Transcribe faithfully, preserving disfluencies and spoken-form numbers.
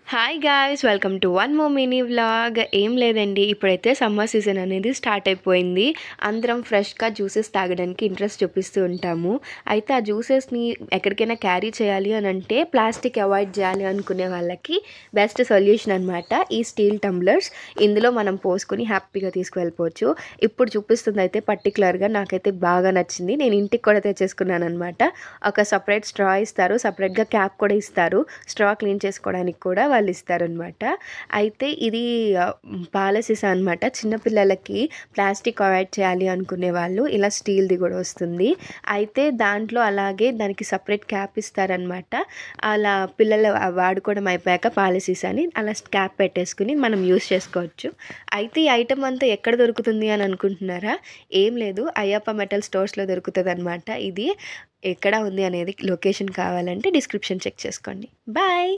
Hi guys welcome to one more mini vlog. ఏం లేదండి, ఇప్పుడైతే సమ్మర్ సీజన్ అనేది స్టార్ట్ అయిపోయింది. అందరం ఫ్రెష్గా జ్యూసెస్ తాగడానికి ఇంట్రెస్ట్ చూపిస్తూ ఉంటాము. అయితే ఆ జ్యూసెస్ని ఎక్కడికైనా క్యారీ చేయాలి అని అంటే ప్లాస్టిక్ అవాయిడ్ చేయాలి అనుకునే వాళ్ళకి బెస్ట్ సొల్యూషన్ అనమాట ఈ స్టీల్ టంబ్లర్స్. ఇందులో మనం పోసుకొని హ్యాపీగా తీసుకువెళ్ళిపోవచ్చు. ఇప్పుడు చూపిస్తుంది అయితే పర్టికులర్గా నాకైతే బాగా నచ్చింది. నేను ఇంటికి కూడా తెచ్చేసుకున్నాను అనమాట. ఒక సపరేట్ స్ట్రా ఇస్తారు, సపరేట్గా క్యాప్ కూడా ఇస్తారు. స్ట్రా క్లీన్ చేసుకోవడానికి కూడా వాళ్ళు ఇస్తారనమాట. అయితే ఇది పాల సీసా అనమాట. చిన్నపిల్లలకి ప్లాస్టిక్ అవాయిడ్ చేయాలి అనుకునే వాళ్ళు ఇలా స్టీల్ది కూడా వస్తుంది. అయితే దాంట్లో అలాగే దానికి సపరేట్ క్యాప్ ఇస్తారనమాట. అలా పిల్లలు వాడుకోవడం అయిపోయాక పాల సీసాని అలా క్యాప్ పెట్టేసుకుని మనం యూస్ చేసుకోవచ్చు. అయితే ఈ ఐటమ్ అంతా ఎక్కడ దొరుకుతుంది అని అనుకుంటున్నారా? ఏం లేదు, అయ్యప్ప మెటల్ స్టోర్స్లో దొరుకుతుంది అనమాట. ఇది ఎక్కడ ఉంది అనేది లొకేషన్ కావాలంటే డిస్క్రిప్షన్ చెక్ చేసుకోండి. బాయ్.